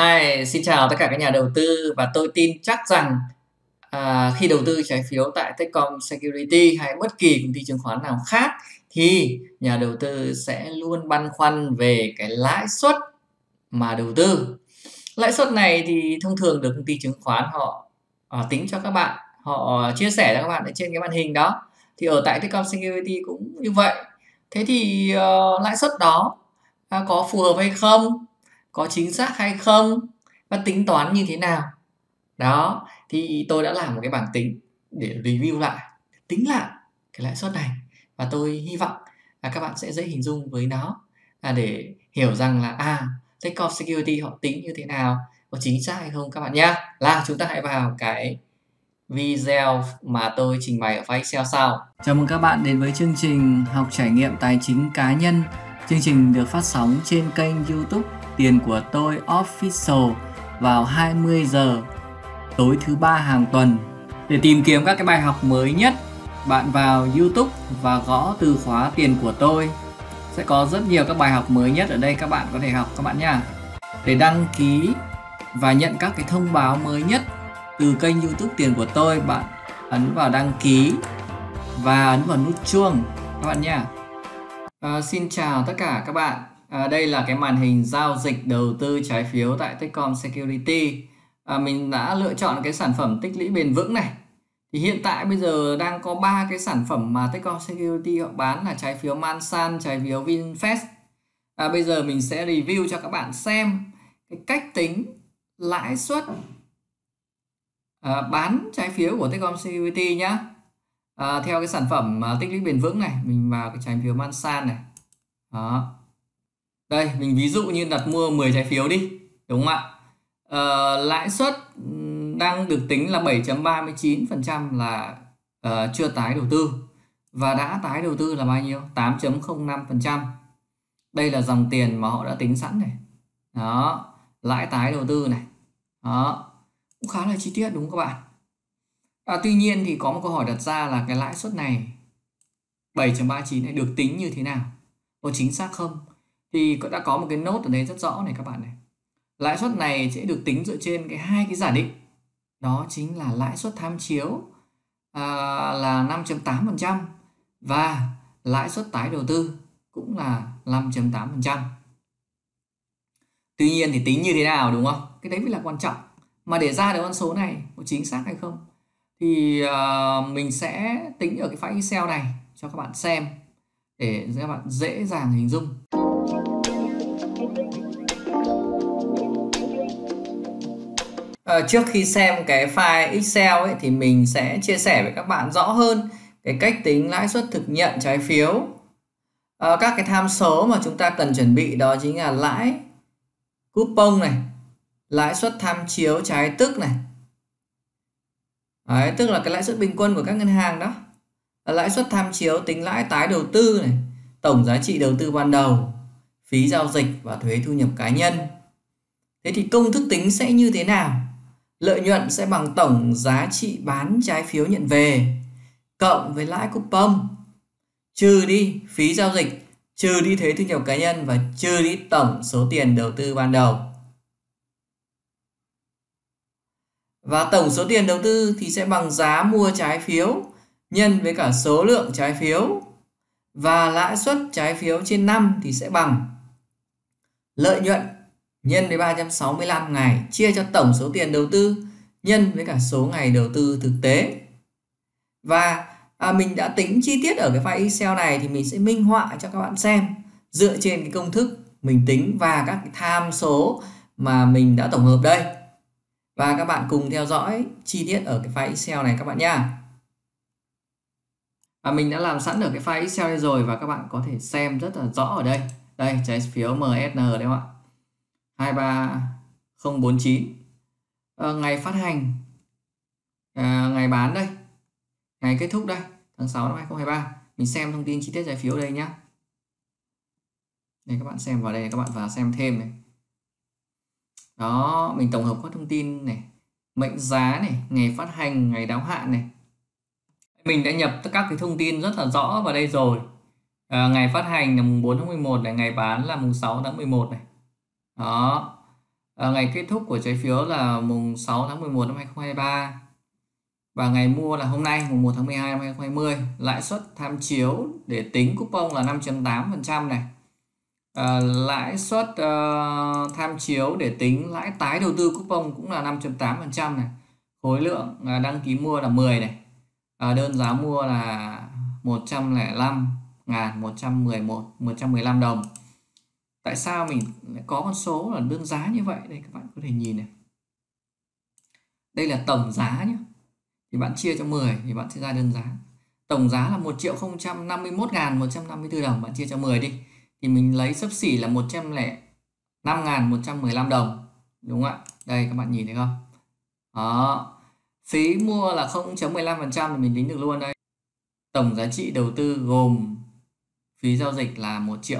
Hi, xin chào tất cả các nhà đầu tư và tôi tin chắc rằng khi đầu tư trái phiếu tại Techcom Securities hay bất kỳ công ty chứng khoán nào khác thì nhà đầu tư sẽ luôn băn khoăn về cái lãi suất mà đầu tư. Lãi suất này thì thông thường được công ty chứng khoán họ tính cho các bạn, họ chia sẻ cho các bạn ở trên cái màn hình đó. Thì ở tại Techcom Securities cũng như vậy. Thế thì lãi suất đó có phù hợp hay không? Có chính xác hay không? Và tính toán như thế nào? Đó, thì tôi đã làm một cái bảng tính để review lại, tính lại cái lãi suất này và tôi hy vọng là các bạn sẽ dễ hình dung với nó, để hiểu rằng là Techcom Securities họ tính như thế nào, có chính xác hay không các bạn nhá. Nào, chúng ta hãy vào cái video mà tôi trình bày ở file Excel sau. Chào mừng các bạn đến với chương trình học trải nghiệm tài chính cá nhân. Chương trình được phát sóng trên kênh YouTube Tiền của tôi Official vào 20 giờ tối thứ ba hàng tuần. Để tìm kiếm các cái bài học mới nhất, bạn vào YouTube và gõ từ khóa tiền của tôi. Sẽ có rất nhiều các bài học mới nhất ở đây các bạn có thể học các bạn nha. Để đăng ký và nhận các cái thông báo mới nhất từ kênh YouTube Tiền của tôi, bạn ấn vào đăng ký và ấn vào nút chuông các bạn nha. Xin chào tất cả các bạn. Đây là cái màn hình giao dịch đầu tư trái phiếu tại Techcom Securities. Mình đã lựa chọn cái sản phẩm tích lũy bền vững này. Thì hiện tại bây giờ đang có 3 cái sản phẩm mà Techcom Securities họ bán là trái phiếu Mansan, trái phiếu VinFast. Bây giờ mình sẽ review cho các bạn xem cái cách tính lãi suất bán trái phiếu của Techcom Securities nhá. Theo cái sản phẩm tích lũy bền vững này, mình vào cái trái phiếu Mansan này. Đó. Đây, mình ví dụ như đặt mua 10 trái phiếu đi, đúng không ạ? Lãi suất đang được tính là 7.39% là chưa tái đầu tư. Và đã tái đầu tư là bao nhiêu? 8.05%. Đây là dòng tiền mà họ đã tính sẵn này. Đó, lãi tái đầu tư này. Đó, cũng khá là chi tiết đúng không các bạn? Tuy nhiên thì có một câu hỏi đặt ra là cái lãi suất này 7.39 này được tính như thế nào? Có chính xác không? Thì đã có một cái nốt ở đây rất rõ này các bạn này. Lãi suất này sẽ được tính dựa trên hai cái giả định. Đó chính là lãi suất tham chiếu là 5.8% và lãi suất tái đầu tư cũng là 5.8%. Tuy nhiên thì tính như thế nào đúng không? Cái đấy mới là quan trọng. Mà để ra được con số này có chính xác hay không thì mình sẽ tính ở cái file Excel này cho các bạn xem để các bạn dễ dàng hình dung. Trước khi xem cái file Excel ấy, thì mình sẽ chia sẻ với các bạn rõ hơn cái cách tính lãi suất thực nhận trái phiếu. Các cái tham số mà chúng ta cần chuẩn bị đó chính là lãi coupon này, lãi suất tham chiếu trái tức này. Đấy, tức là cái lãi suất bình quân của các ngân hàng đó. Lãi suất tham chiếu tính lãi tái đầu tư này, tổng giá trị đầu tư ban đầu, phí giao dịch và thuế thu nhập cá nhân. Thế thì công thức tính sẽ như thế nào? Lợi nhuận sẽ bằng tổng giá trị bán trái phiếu nhận về cộng với lãi coupon, trừ đi phí giao dịch, trừ đi thuế thu nhập cá nhân và trừ đi tổng số tiền đầu tư ban đầu. Và tổng số tiền đầu tư thì sẽ bằng giá mua trái phiếu nhân với cả số lượng trái phiếu, và lãi suất trái phiếu trên năm thì sẽ bằng lợi nhuận nhân với 365 ngày chia cho tổng số tiền đầu tư nhân với cả số ngày đầu tư thực tế. Và mình đã tính chi tiết ở cái file Excel này thì mình sẽ minh họa cho các bạn xem dựa trên cái công thức mình tính và các cái tham số mà mình đã tổng hợp đây. Và các bạn cùng theo dõi chi tiết ở cái file Excel này các bạn nha. Mình đã làm sẵn ở cái file Excel đây rồi và các bạn có thể xem rất là rõ ở đây. Đây, trái phiếu MSN đấy không ạ? 23049. Ngày phát hành, ngày bán đây, ngày kết thúc đây, tháng 6 năm 2023. Mình xem thông tin chi tiết trái phiếu đây nhá. Đây các bạn xem vào đây, các bạn vào xem thêm này. Đó, mình tổng hợp các thông tin này, mệnh giá này, ngày phát hành, ngày đáo hạn này. Mình đã nhập tất các cái thông tin rất là rõ vào đây rồi. Ngày phát hành là mùng 4 tháng 11 này, ngày bán là mùng 6 tháng 11 này. Đó. Ngày kết thúc của trái phiếu là mùng 6 tháng 11 năm 2023 và ngày mua là hôm nay mùng 1 tháng 12 năm 2020. Lãi suất tham chiếu để tính coupon là 5.8% này. Lãi suất tham chiếu để tính lãi tái đầu tư coupon cũng là 5.8% này. Khối lượng đăng ký mua là 10 này. Đơn giá mua là 105.115 đồng. Tại sao mình lại có con số là đơn giá như vậy? Đây các bạn có thể nhìn này. Đây là tổng giá nhé. Thì bạn chia cho 10 thì bạn sẽ ra đơn giá. Tổng giá là 1.051.154 đồng. Bạn chia cho 10 đi. Thì mình lấy xấp xỉ là 105.115 đồng. Đúng không ạ? Đây các bạn nhìn thấy không? Đó. Phí mua là 0.15% thì mình tính được luôn đây. Tổng giá trị đầu tư gồm phí giao dịch là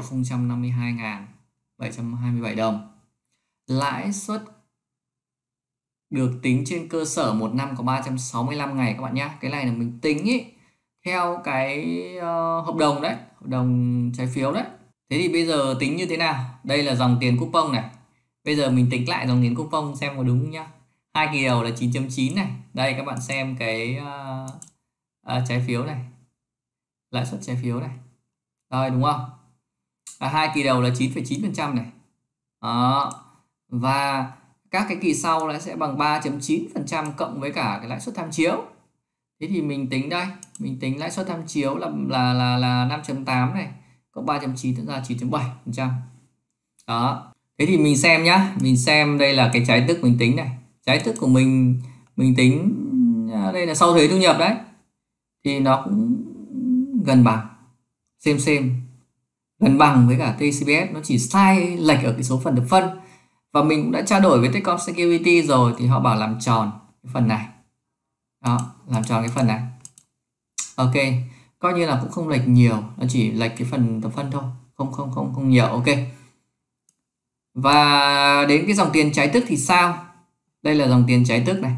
1.052.727 đồng. Lãi suất được tính trên cơ sở một năm có 365 ngày các bạn nhé. Cái này là mình tính ý, theo cái hợp đồng đấy, hợp đồng trái phiếu đấy. Thế thì bây giờ tính như thế nào? Đây là dòng tiền coupon này. Bây giờ mình tính lại dòng tiền coupon xem có đúng không nhá. Hai kỳ đầu là 9.9 này. Đây các bạn xem cái trái phiếu này. Lãi suất trái phiếu này. Rồi đúng không? Hai kỳ đầu là 9,9% này. Đó. Và các cái kỳ sau nó sẽ bằng 3.9% cộng với cả cái lãi suất tham chiếu. Thế thì mình tính đây, mình tính lãi suất tham chiếu là 5.8 này, cộng 3.9 tức ra 9.7%. Đó. Thế thì mình xem nhá, mình xem đây là cái trái tức mình tính này. Trái tức của mình tính đây là sau thuế thu nhập đấy. Thì nó cũng gần bằng, xem gần bằng với cả TCBS, nó chỉ sai lệch ở cái số phần được phân. Và mình cũng đã trao đổi với Techcom Security rồi thì họ bảo làm tròn cái phần này. Đó, làm tròn cái phần này. Ok, coi như là cũng không lệch nhiều, nó chỉ lệch cái phần tập phân thôi, không nhiều. Ok. Và đến cái dòng tiền trái tức thì sao? Đây là dòng tiền trái tức này.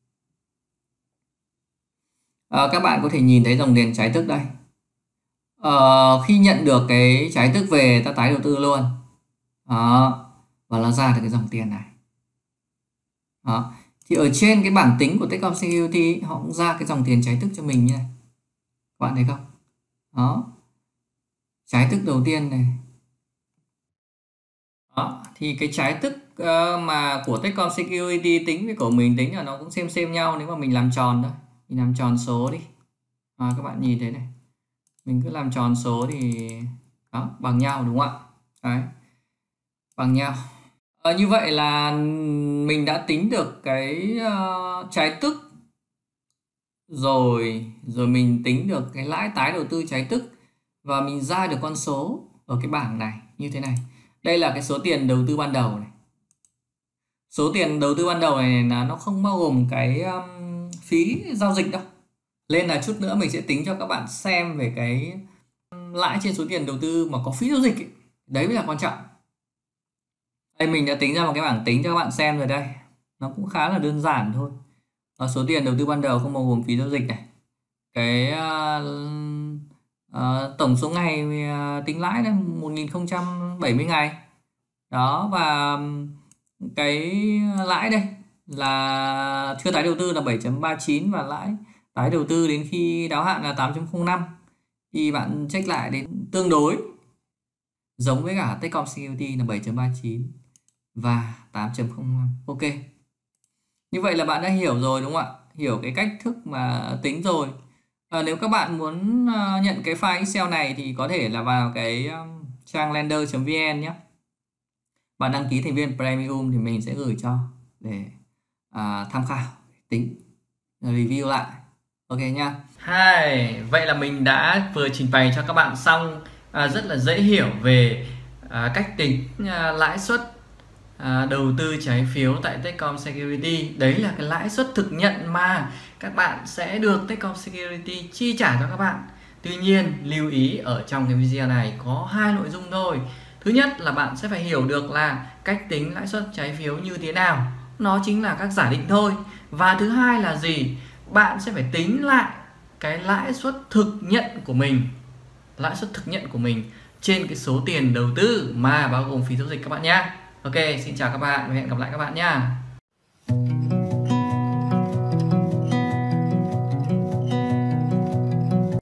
Các bạn có thể nhìn thấy dòng tiền trái tức đây. Khi nhận được cái trái tức về ta tái đầu tư luôn. Đó. Và nó ra được cái dòng tiền này. Đó. Thì ở trên cái bảng tính của Techcom Security họ cũng ra cái dòng tiền trái tức cho mình như này. Các bạn thấy không? Đó. Trái tức đầu tiên này. Đó. Thì cái trái tức mà của Techcom Security tính với của mình tính là nó cũng xem nhau nếu mà mình làm tròn thôi. Mình làm tròn số đi. Các bạn nhìn thấy này. Mình cứ làm tròn số thì đó, bằng nhau đúng không ạ? Đấy. Bằng nhau. Như vậy là mình đã tính được cái trái tức rồi mình tính được cái lãi tái đầu tư trái tức và mình ra được con số ở cái bảng này như thế này. Đây là cái số tiền đầu tư ban đầu này. Số tiền đầu tư ban đầu này là nó không bao gồm cái phí giao dịch đâu. Lên là chút nữa mình sẽ tính cho các bạn xem về cái lãi trên số tiền đầu tư mà có phí giao dịch ấy. Đấy mới là quan trọng. Đây mình đã tính ra một cái bảng tính cho các bạn xem rồi đây. Nó cũng khá là đơn giản thôi. Số tiền đầu tư ban đầu không bao gồm phí giao dịch này. Cái tổng số ngày tính lãi là 1070 ngày. Đó, và cái lãi đây là chưa tái đầu tư là 7.39 và lãi tái đầu tư đến khi đáo hạn là 8.05. Thì bạn check lại đến tương đối giống với cả Techcom Security là 7.39 và 8.05. Ok. Như vậy là bạn đã hiểu rồi đúng không ạ? Hiểu cái cách thức mà tính rồi. Nếu các bạn muốn nhận cái file Excel này thì có thể là vào cái trang lender.vn nhé. Bạn đăng ký thành viên Premium thì mình sẽ gửi cho để tham khảo, tính, review lại. Ok nha. Vậy là mình đã vừa trình bày cho các bạn xong rất là dễ hiểu về cách tính lãi suất đầu tư trái phiếu tại Techcom Security. Đấy là cái lãi suất thực nhận mà các bạn sẽ được Techcom Security chi trả cho các bạn. Tuy nhiên lưu ý ở trong cái video này có hai nội dung thôi. Thứ nhất là bạn sẽ phải hiểu được là cách tính lãi suất trái phiếu như thế nào, nó chính là các giả định thôi. Và thứ hai là gì? Bạn sẽ phải tính lại cái lãi suất thực nhận của mình, lãi suất thực nhận của mình trên cái số tiền đầu tư mà bao gồm phí giao dịch các bạn nhé. Ok, xin chào các bạn và hẹn gặp lại các bạn nha.